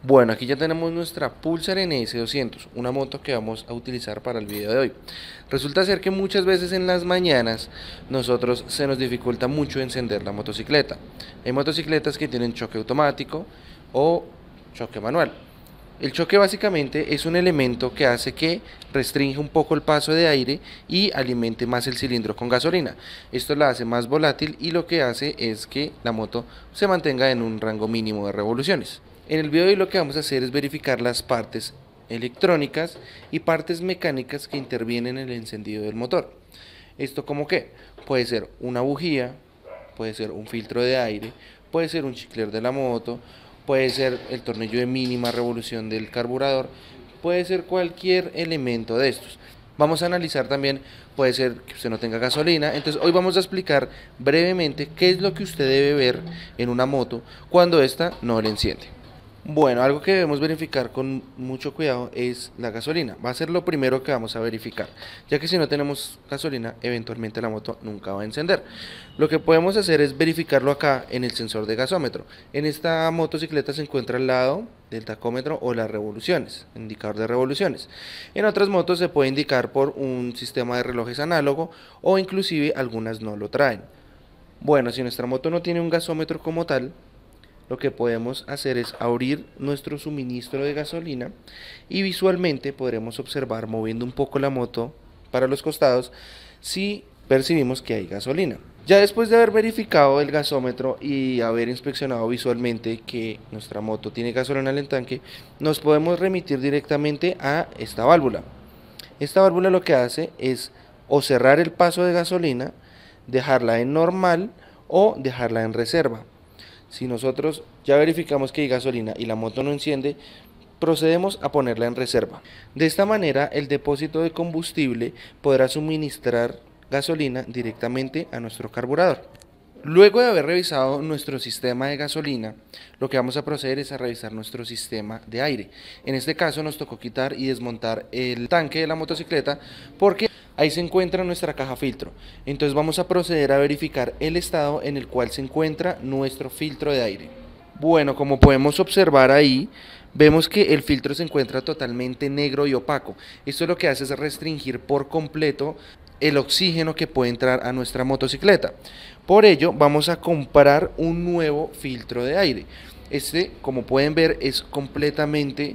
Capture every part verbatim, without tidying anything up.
Bueno, aquí ya tenemos nuestra Pulsar N S doscientos, una moto que vamos a utilizar para el video de hoy. Resulta ser que muchas veces en las mañanas nosotros se nos dificulta mucho encender la motocicleta. Hay motocicletas que tienen choque automático o choque manual. El choque básicamente es un elemento que hace que restringe un poco el paso de aire y alimente más el cilindro con gasolina. Esto la hace más volátil y lo que hace es que la moto se mantenga en un rango mínimo de revoluciones. En el video de hoy lo que vamos a hacer es verificar las partes electrónicas y partes mecánicas que intervienen en el encendido del motor. Esto como que puede ser una bujía, puede ser un filtro de aire, puede ser un chicler de la moto, puede ser el tornillo de mínima revolución del carburador, puede ser cualquier elemento de estos. Vamos a analizar también, puede ser que usted no tenga gasolina. Entonces hoy vamos a explicar brevemente qué es lo que usted debe ver en una moto cuando ésta no le enciende. Bueno, algo que debemos verificar con mucho cuidado es la gasolina. Va a ser lo primero que vamos a verificar, ya que si no tenemos gasolina, eventualmente la moto nunca va a encender. Lo que podemos hacer es verificarlo acá en el sensor de gasómetro. En esta motocicleta se encuentra al lado del tacómetro o las revoluciones, indicador de revoluciones. En otras motos se puede indicar por un sistema de relojes análogo o inclusive algunas no lo traen. Bueno, si nuestra moto no tiene un gasómetro como tal, lo que podemos hacer es abrir nuestro suministro de gasolina y visualmente podremos observar, moviendo un poco la moto para los costados, si percibimos que hay gasolina. Ya después de haber verificado el gasómetro y haber inspeccionado visualmente que nuestra moto tiene gasolina en el tanque, nos podemos remitir directamente a esta válvula. Esta válvula lo que hace es o cerrar el paso de gasolina, dejarla en normal o dejarla en reserva. Si nosotros ya verificamos que hay gasolina y la moto no enciende, procedemos a ponerla en reserva. De esta manera, el depósito de combustible podrá suministrar gasolina directamente a nuestro carburador. Luego de haber revisado nuestro sistema de gasolina, lo que vamos a proceder es a revisar nuestro sistema de aire. En este caso nos tocó quitar y desmontar el tanque de la motocicleta porque ahí se encuentra nuestra caja filtro. Entonces vamos a proceder a verificar el estado en el cual se encuentra nuestro filtro de aire. Bueno, como podemos observar ahí, vemos que el filtro se encuentra totalmente negro y opaco. Esto lo que hace es restringir por completo el oxígeno que puede entrar a nuestra motocicleta. Por ello vamos a comprar un nuevo filtro de aire. Este, como pueden ver, es completamente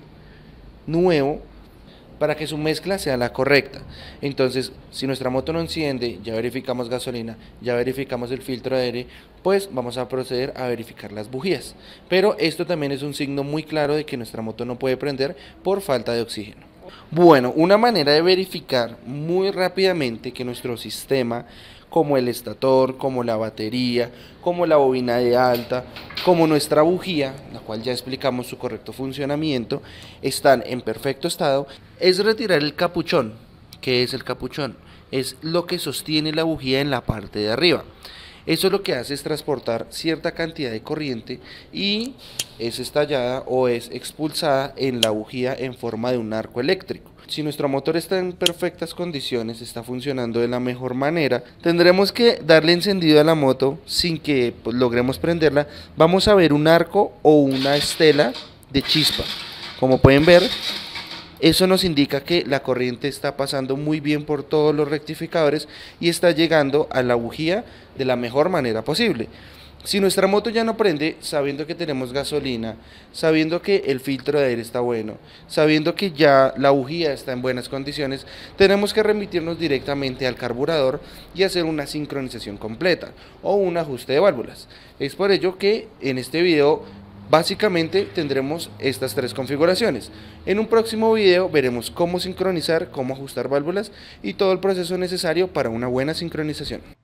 nuevo para que su mezcla sea la correcta. Entonces, si nuestra moto no enciende, ya verificamos gasolina, ya verificamos el filtro de aire, pues vamos a proceder a verificar las bujías. Pero esto también es un signo muy claro de que nuestra moto no puede prender por falta de oxígeno. Bueno, una manera de verificar muy rápidamente que nuestro sistema, como el estator, como la batería, como la bobina de alta, como nuestra bujía, la cual ya explicamos su correcto funcionamiento, están en perfecto estado, es retirar el capuchón. ¿Qué es el capuchón? Es lo que sostiene la bujía en la parte de arriba. Eso lo que hace es transportar cierta cantidad de corriente y es estallada o es expulsada en la bujía en forma de un arco eléctrico. Si nuestro motor está en perfectas condiciones, está funcionando de la mejor manera, tendremos que darle encendido a la moto sin que pues, logremos prenderla. Vamos a ver un arco o una estela de chispa. Como pueden ver, eso nos indica que la corriente está pasando muy bien por todos los rectificadores y está llegando a la bujía de la mejor manera posible. Si nuestra moto ya no prende, sabiendo que tenemos gasolina, sabiendo que el filtro de aire está bueno, sabiendo que ya la bujía está en buenas condiciones, tenemos que remitirnos directamente al carburador y hacer una sincronización completa o un ajuste de válvulas. Es por ello que en este video básicamente tendremos estas tres configuraciones. En un próximo video veremos cómo sincronizar, cómo ajustar válvulas y todo el proceso necesario para una buena sincronización.